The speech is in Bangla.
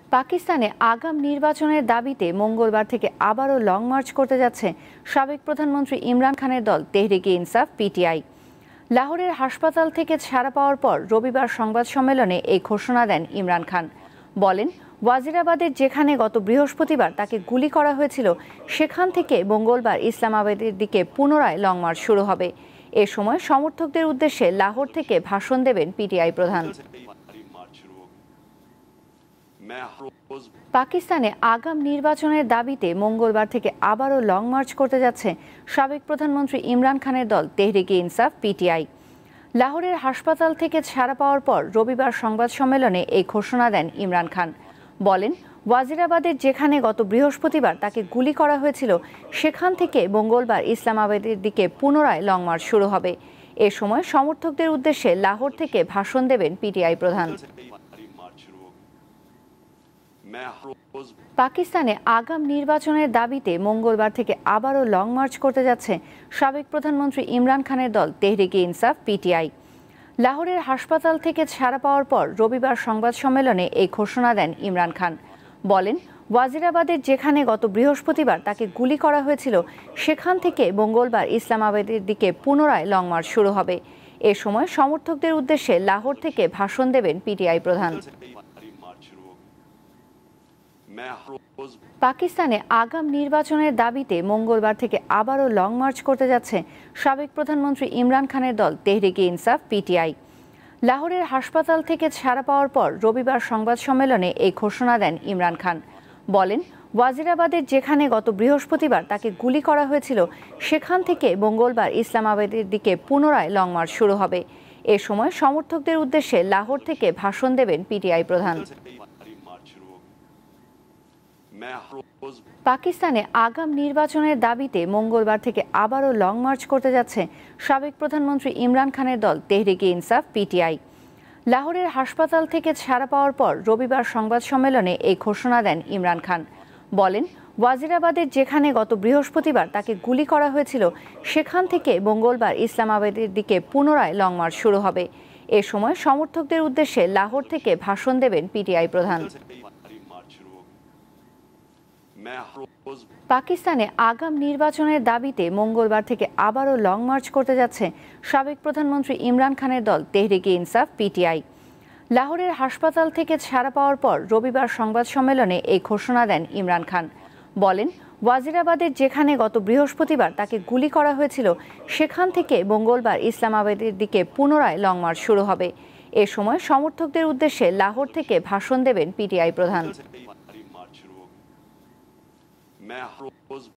পাকিস্তানে আগাম নির্বাচনের দাবিতে মঙ্গলবার থেকে আবারও লং মার্চ করতে যাচ্ছে সাবেক প্রধানমন্ত্রী ইমরান খানের দল তেহরিকে ইনসাফ পিটিআই। লাহোরের হাসপাতাল থেকে ছাড়া পাওয়ার পর রবিবার সংবাদ সম্মেলনে এই ঘোষণা দেন ইমরান খান। বলেন, ওয়াজিরাবাদের যেখানে গত বৃহস্পতিবার তাকে গুলি করা হয়েছিল সেখান থেকে মঙ্গলবার ইসলামাবাদের দিকে পুনরায় লং মার্চ শুরু হবে। এ সময় সমর্থকদের উদ্দেশ্যে লাহোর থেকে ভাষণ দেবেন পিটিআই প্রধান। পাকিস্তানে আগাম নির্বাচনের দাবিতে মঙ্গলবার থেকে আবারও লং মার্চ করতে যাচ্ছে সাবেক প্রধানমন্ত্রী ইমরান খানের দল তেহরিকে ইনসাফ পিটিআই। লাহোরের হাসপাতাল থেকে ছাড়া পাওয়ার পর রবিবার সংবাদ সম্মেলনে এই ঘোষণা দেন ইমরান খান। বলেন, ওয়াজিরাবাদের যেখানে গত বৃহস্পতিবার তাকে গুলি করা হয়েছিল সেখান থেকে মঙ্গলবার ইসলামাবাদের দিকে পুনরায় লং মার্চ শুরু হবে। এ সময় সমর্থকদের উদ্দেশ্যে লাহোর থেকে ভাষণ দেবেন পিটিআই প্রধান। পাকিস্তানে আগাম নির্বাচনের দাবিতে মঙ্গলবার থেকে আবারও লং মার্চ করতে যাচ্ছে সাবেক প্রধানমন্ত্রী ইমরান খানের দল তেহরিকে ইনসাফ পিটিআই। লাহোরের হাসপাতাল থেকে ছাড়া পাওয়ার পর রবিবার সংবাদ সম্মেলনে এই ঘোষণা দেন ইমরান খান। বলেন, ওয়াজিরাবাদের যেখানে গত বৃহস্পতিবার তাকে গুলি করা হয়েছিল সেখান থেকে মঙ্গলবার ইসলামাবাদের দিকে পুনরায় লং মার্চ শুরু হবে। এ সময় সমর্থকদের উদ্দেশ্যে লাহোর থেকে ভাষণ দেবেন পিটিআই প্রধান। পাকিস্তানে আগাম নির্বাচনের দাবিতে মঙ্গলবার থেকে আবারও লং মার্চ করতে যাচ্ছে সাবেক প্রধানমন্ত্রী ইমরান খানের দল তেহরিকে ইনসাফ পিটিআই। লাহোরের হাসপাতাল থেকে ছাড়া পাওয়ার পর রবিবার সংবাদ সম্মেলনে এই ঘোষণা দেন ইমরান খান। বলেন, ওয়াজিরাবাদের যেখানে গত বৃহস্পতিবার তাকে গুলি করা হয়েছিল সেখান থেকে মঙ্গলবার ইসলামাবাদের দিকে পুনরায় লং মার্চ শুরু হবে। এ সময় সমর্থকদের উদ্দেশ্যে লাহোর থেকে ভাষণ দেবেন পিটিআই প্রধান। পাকিস্তানে আগাম নির্বাচনের দাবিতে মঙ্গলবার থেকে আবারও লং মার্চ করতে যাচ্ছে সাবেক প্রধানমন্ত্রী ইমরান খানের দল তেহরিকে ইনসাফ পিটিআই। লাহোরের হাসপাতাল থেকে ছাড়া পাওয়ার পর রবিবার সংবাদ সম্মেলনে এই ঘোষণা দেন ইমরান খান। বলেন, ওয়াজিরাবাদের যেখানে গত বৃহস্পতিবার তাকে গুলি করা হয়েছিল সেখান থেকে মঙ্গলবার ইসলামাবাদের দিকে পুনরায় লং মার্চ শুরু হবে। এ সময় সমর্থকদের উদ্দেশ্যে লাহোর থেকে ভাষণ দেবেন পিটিআই প্রধান। পাকিস্তানে আগাম নির্বাচনের দাবিতে মঙ্গলবার থেকে আবারও লং মার্চ করতে যাচ্ছে সাবেক প্রধানমন্ত্রী ইমরান খানের দল তেহরিকে ইনসাফ পিটিআই। লাহোরের হাসপাতাল থেকে ছাড়া পাওয়ার পর রবিবার সংবাদ সম্মেলনে এই ঘোষণা দেন ইমরান খান। বলেন, ওয়াজিরাবাদের যেখানে গত বৃহস্পতিবার তাকে গুলি করা হয়েছিল সেখান থেকে মঙ্গলবার ইসলামাবাদের দিকে পুনরায় লং মার্চ শুরু হবে। এ সময় সমর্থকদের উদ্দেশ্যে লাহোর থেকে ভাষণ দেবেন পিটিআই প্রধান।